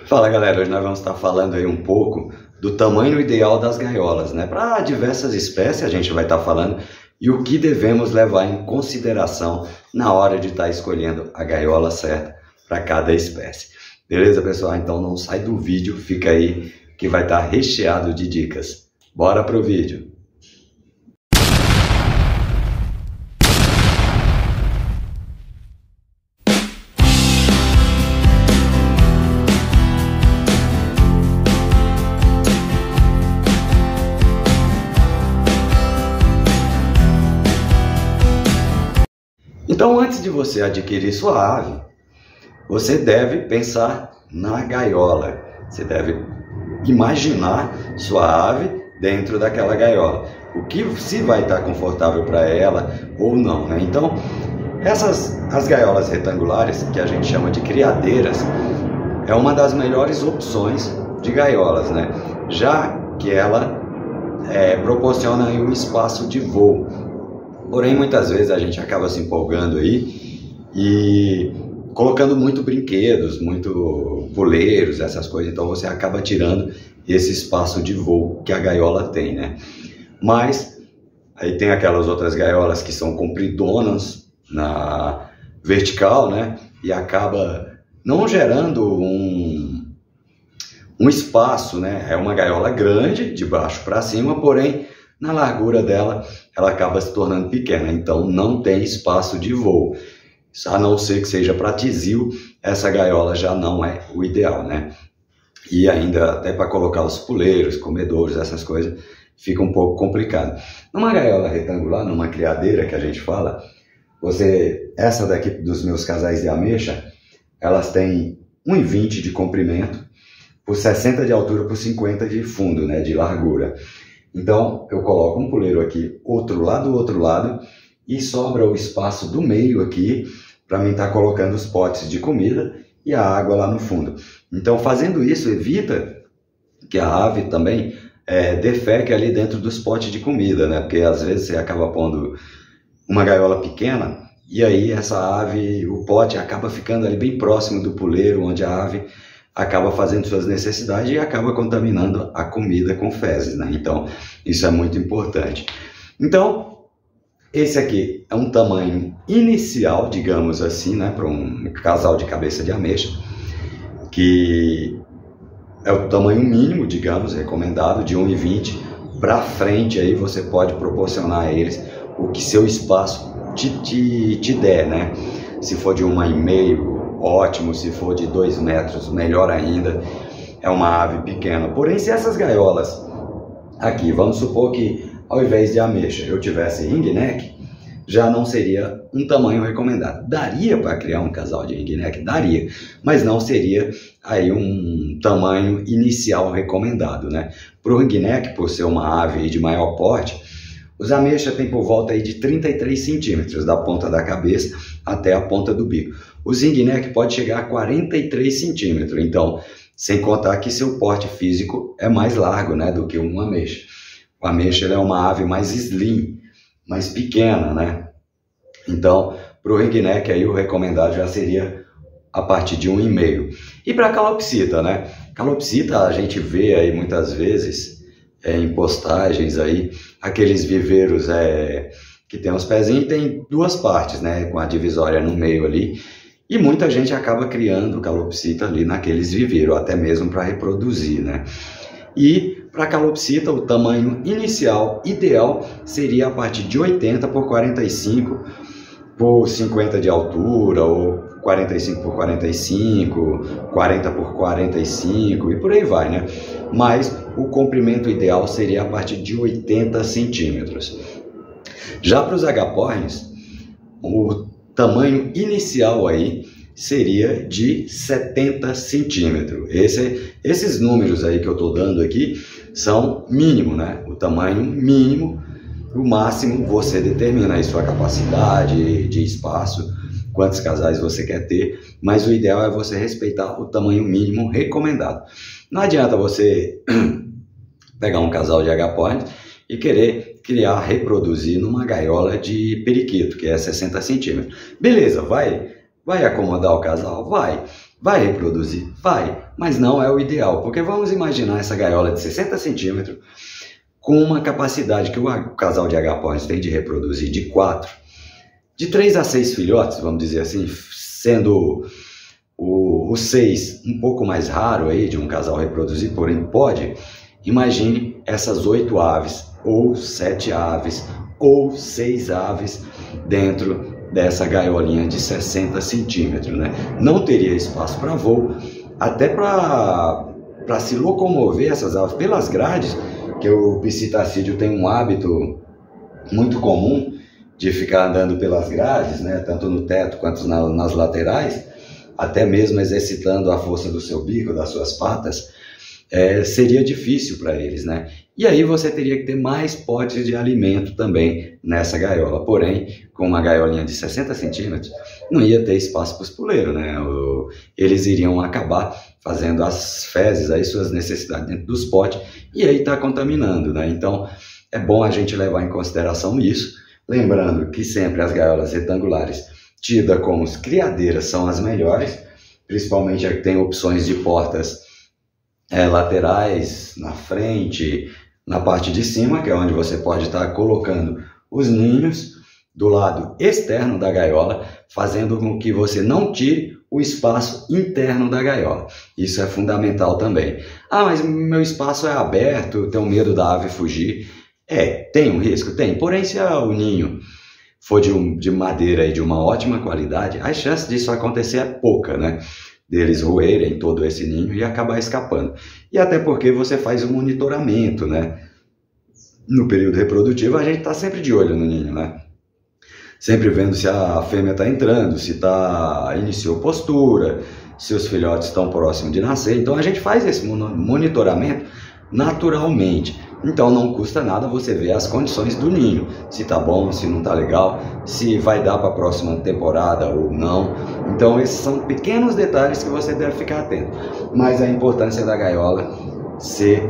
Fala galera, hoje nós vamos estar falando aí um pouco do tamanho ideal das gaiolas, né? Para diversas espécies a gente vai estar falando e o que devemos levar em consideração na hora de estar escolhendo a gaiola certa para cada espécie. Beleza, pessoal? Então não sai do vídeo, fica aí que vai estar recheado de dicas. Bora pro vídeo! Então, antes de você adquirir sua ave, você deve pensar na gaiola. Você deve imaginar sua ave dentro daquela gaiola. O que se vai estar confortável para ela ou não, né? Então, as gaiolas retangulares, que a gente chama de criadeiras, é uma das melhores opções de gaiolas, né? Já que ela proporciona aí um espaço de voo. Porém, muitas vezes a gente acaba se empolgando aí e colocando muito brinquedos, muito puleiros, essas coisas. Então você acaba tirando esse espaço de voo que a gaiola tem, né? Mas aí tem aquelas outras gaiolas que são compridonas na vertical, né? E acaba não gerando um espaço, né? É uma gaiola grande, de baixo para cima, porém na largura dela, ela acaba se tornando pequena, então não tem espaço de voo. A não ser que seja para tizil, essa gaiola já não é o ideal, né? E ainda até para colocar os puleiros, comedouros, essas coisas, fica um pouco complicado. Numa gaiola retangular, numa criadeira que a gente fala, essa daqui dos meus casais de ameixa, elas têm 1,20 de comprimento, por 60 de altura, por 50 de fundo, né, de largura. Então, eu coloco um puleiro aqui, outro lado, e sobra o espaço do meio aqui, para mim estar colocando os potes de comida e a água lá no fundo. Então, fazendo isso, evita que a ave também defeque ali dentro dos potes de comida, né? Porque às vezes você acaba pondo uma gaiola pequena, e aí essa ave, o pote acaba ficando ali bem próximo do puleiro, onde a ave acaba fazendo suas necessidades e acaba contaminando a comida com fezes, né? Então, isso é muito importante. Então, esse aqui é um tamanho inicial, digamos assim, né? Para um casal de cabeça de ameixa, que é o tamanho mínimo, digamos, recomendado, de 1,20 para frente. Aí você pode proporcionar a eles o que seu espaço te der, né? Se for de 1,5, ótimo. Se for de 2 metros, melhor ainda. É uma ave pequena. Porém, se essas gaiolas aqui, vamos supor que ao invés de ameixa eu tivesse ringneck, já não seria um tamanho recomendado. Daria para criar um casal de ringneck? Daria, mas não seria aí um tamanho inicial recomendado, né? Para o ringneck, por ser uma ave de maior porte, os ameixas têm por volta aí de 33 centímetros da ponta da cabeça até a ponta do bico. O ringneck pode chegar a 43 centímetros, então, sem contar que seu porte físico é mais largo, né, do que uma ameixa. O ameixa é uma ave mais slim, mais pequena, né? Então, para o ringneck aí o recomendado já seria a partir de 1,5. E para a calopsita, né? Calopsita a gente vê aí muitas vezes em postagens aí, aqueles viveiros que tem os pezinhos e tem duas partes, né? Com a divisória no meio ali. E muita gente acaba criando calopsita ali naqueles viveiros, até mesmo para reproduzir, né? E para calopsita, o tamanho inicial ideal seria a partir de 80 por 45 por 50 de altura, ou 45 por 45, 40 por 45 e por aí vai, né? Mas o comprimento ideal seria a partir de 80 centímetros. Já para os agapornis, o tamanho inicial aí seria de 70 centímetros. Esses números aí que eu estou dando aqui são mínimo, né? O tamanho mínimo, o máximo você determina aí sua capacidade de espaço, quantos casais você quer ter, mas o ideal é você respeitar o tamanho mínimo recomendado. Não adianta você pegar um casal de agapornis e querer criar, reproduzir numa gaiola de periquito, que é 60 centímetros. Beleza, vai acomodar o casal? Vai. Vai reproduzir? Vai, mas não é o ideal, porque vamos imaginar essa gaiola de 60 centímetros com uma capacidade que o casal de agapornis tem de reproduzir de 4, de 3 a 6 filhotes, vamos dizer assim, sendo o 6 um pouco mais raro aí de um casal reproduzir, porém pode. Imagine essas 8 aves, ou 7 aves, ou 6 aves dentro dessa gaiolinha de 60 centímetros, né? Não teria espaço para voo, até para se locomover essas aves pelas grades, que o psitacídeo tem um hábito muito comum de ficar andando pelas grades, né? Tanto no teto quanto nas laterais, até mesmo exercitando a força do seu bico, das suas patas, seria difícil para eles, né? E aí você teria que ter mais potes de alimento também nessa gaiola. Porém, com uma gaiolinha de 60 centímetros, não ia ter espaço para os puleiros, né? Eles iriam acabar fazendo as fezes, aí suas necessidades dentro dos potes, e aí está contaminando, né? Então, é bom a gente levar em consideração isso, lembrando que sempre as gaiolas retangulares, tidas como criadeiras, são as melhores, principalmente a que tem opções de portas laterais, na frente, na parte de cima, que é onde você pode estar colocando os ninhos do lado externo da gaiola, fazendo com que você não tire o espaço interno da gaiola. Isso é fundamental também. Ah, mas meu espaço é aberto, eu tenho medo da ave fugir. Tem um risco? Tem. Porém, se o ninho for de madeira e de uma ótima qualidade, a chance disso acontecer é pouca, né? Deles roerem todo esse ninho e acabar escapando. E até porque você faz um monitoramento, né? No período reprodutivo, a gente está sempre de olho no ninho, né? Sempre vendo se a fêmea está entrando, se iniciou postura, se os filhotes estão próximos de nascer. Então a gente faz esse monitoramento naturalmente. Então não custa nada você ver as condições do ninho, se está bom, se não está legal, se vai dar para a próxima temporada ou não. Então esses são pequenos detalhes que você deve ficar atento. Mas a importância da gaiola ser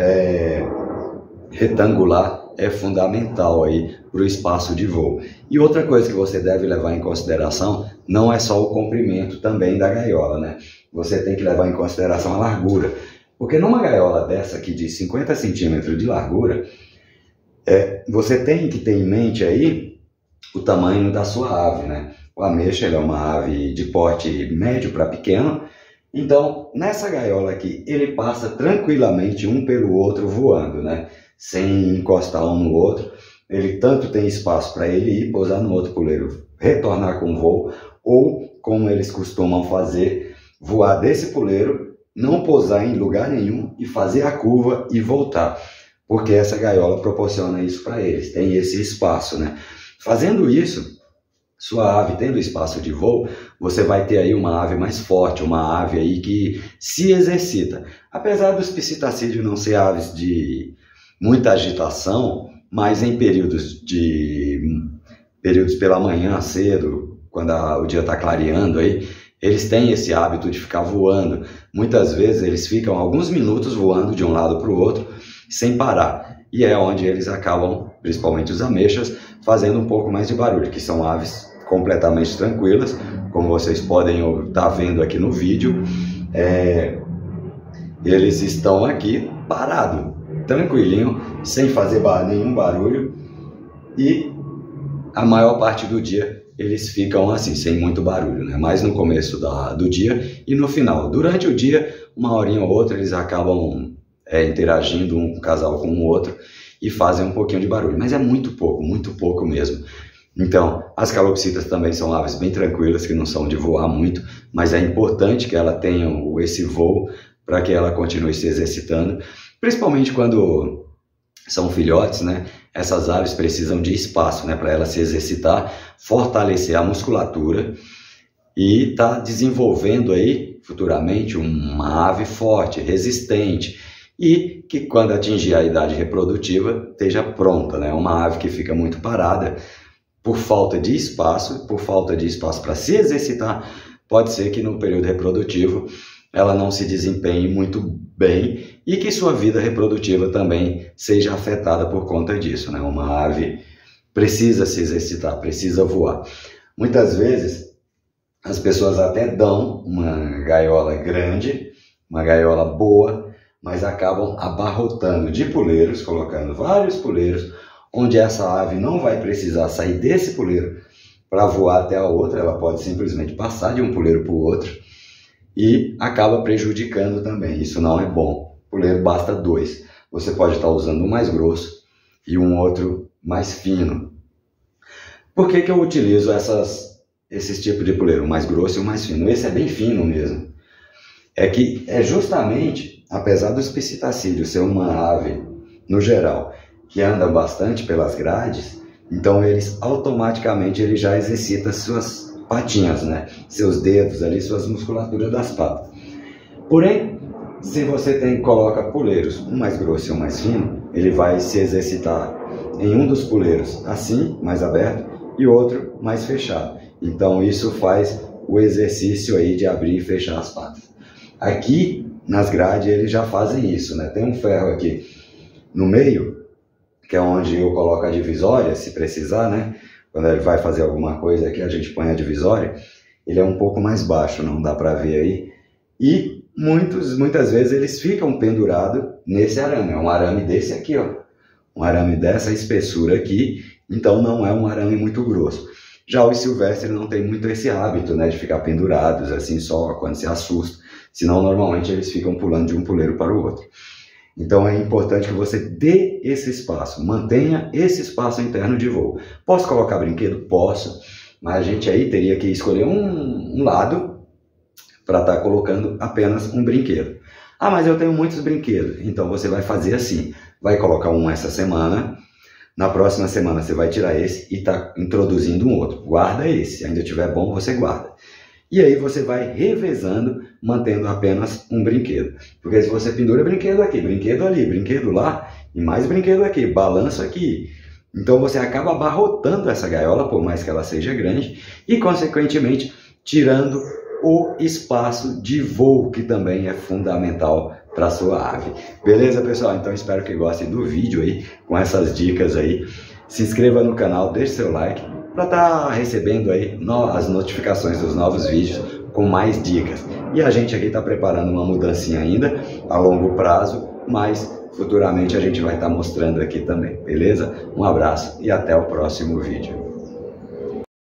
retangular é fundamental aí para o espaço de voo. E outra coisa que você deve levar em consideração não é só o comprimento também da gaiola, né? Você tem que levar em consideração a largura. Porque numa gaiola dessa aqui de 50 centímetros de largura, você tem que ter em mente aí o tamanho da sua ave, né? O ameixa é uma ave de porte médio para pequeno, então nessa gaiola aqui ele passa tranquilamente um pelo outro voando, né? Sem encostar um no outro. Ele tanto tem espaço para ele ir pousar no outro puleiro, retornar com voo, ou como eles costumam fazer, voar desse puleiro, não pousar em lugar nenhum e fazer a curva e voltar, porque essa gaiola proporciona isso para eles, tem esse espaço, né? Fazendo isso, sua ave tendo espaço de voo, você vai ter aí uma ave mais forte, uma ave aí que se exercita. Apesar dos psitacídeos não ser aves de muita agitação, mas em períodos pela manhã cedo, quando o dia está clareando aí, eles têm esse hábito de ficar voando. Muitas vezes eles ficam alguns minutos voando de um lado para o outro sem parar. E é onde eles acabam, principalmente os ameixas, fazendo um pouco mais de barulho, que são aves completamente tranquilas, como vocês podem estar vendo aqui no vídeo. Eles estão aqui parados, tranquilinho, sem fazer nenhum barulho, e a maior parte do dia eles ficam assim, sem muito barulho, né? Mais no começo do dia e no final. Durante o dia, uma horinha ou outra, eles acabam interagindo um casal com o outro e fazem um pouquinho de barulho, mas é muito pouco mesmo. Então, as calopsitas também são aves bem tranquilas, que não são de voar muito, mas é importante que ela tenha esse voo para que ela continue se exercitando, principalmente quando são filhotes, né? Essas aves precisam de espaço, né, para ela se exercitar, fortalecer a musculatura e tá desenvolvendo aí futuramente uma ave forte, resistente e que quando atingir a idade reprodutiva esteja pronta, né? Uma ave que fica muito parada por falta de espaço para se exercitar, pode ser que no período reprodutivo ela não se desempenhe muito bem e que sua vida reprodutiva também seja afetada por conta disso, né? Uma ave precisa se exercitar, precisa voar. Muitas vezes as pessoas até dão uma gaiola grande, uma gaiola boa, mas acabam abarrotando de puleiros, colocando vários puleiros, onde essa ave não vai precisar sair desse puleiro para voar até a outra, ela pode simplesmente passar de um puleiro para o outro e acaba prejudicando também. Isso não é bom. Puleiro basta 2. Você pode estar usando um mais grosso e um outro mais fino. Por que eu utilizo esses tipos de puleiro, o mais grosso e o mais fino? Esse é bem fino mesmo. É que é justamente, apesar dos psitacídeos ser uma ave, no geral, que anda bastante pelas grades, então automaticamente ele já exercita suas patinhas, né? Seus dedos ali, suas musculaturas das patas. Porém, se você coloca puleiros, um mais grosso e um mais fino, ele vai se exercitar em um dos puleiros assim, mais aberto, e outro mais fechado. Então isso faz o exercício aí de abrir e fechar as patas. Aqui nas grades eles já fazem isso, né? Tem um ferro aqui no meio, que é onde eu coloco a divisória, se precisar, né? Quando ele vai fazer alguma coisa aqui, a gente põe a divisória. Ele é um pouco mais baixo, não dá para ver aí. E muitas vezes eles ficam pendurados nesse arame. É um arame desse aqui, ó. Um arame dessa espessura aqui, então não é um arame muito grosso. Já os silvestres não tem muito esse hábito, né, de ficar pendurados assim só quando se assusta. Senão normalmente eles ficam pulando de um puleiro para o outro. Então é importante que você dê esse espaço, mantenha esse espaço interno de voo. Posso colocar brinquedo? Posso, mas a gente aí teria que escolher um lado para estar colocando apenas um brinquedo. Ah, mas eu tenho muitos brinquedos. Então você vai fazer assim, vai colocar um essa semana, na próxima semana você vai tirar esse e está introduzindo um outro. Guarda esse, se ainda estiver bom você guarda. E aí você vai revezando, mantendo apenas um brinquedo. Porque se você pendura brinquedo aqui, brinquedo ali, brinquedo lá, e mais brinquedo aqui, balanço aqui. Então você acaba abarrotando essa gaiola, por mais que ela seja grande, e consequentemente tirando o espaço de voo, que também é fundamental para a sua ave. Beleza, pessoal? Então espero que gostem do vídeo aí, com essas dicas aí. Se inscreva no canal, deixe seu like, para estar recebendo aí as notificações dos novos vídeos com mais dicas. E a gente aqui está preparando uma mudancinha ainda a longo prazo, mas futuramente a gente vai estar mostrando aqui também, beleza? Um abraço e até o próximo vídeo.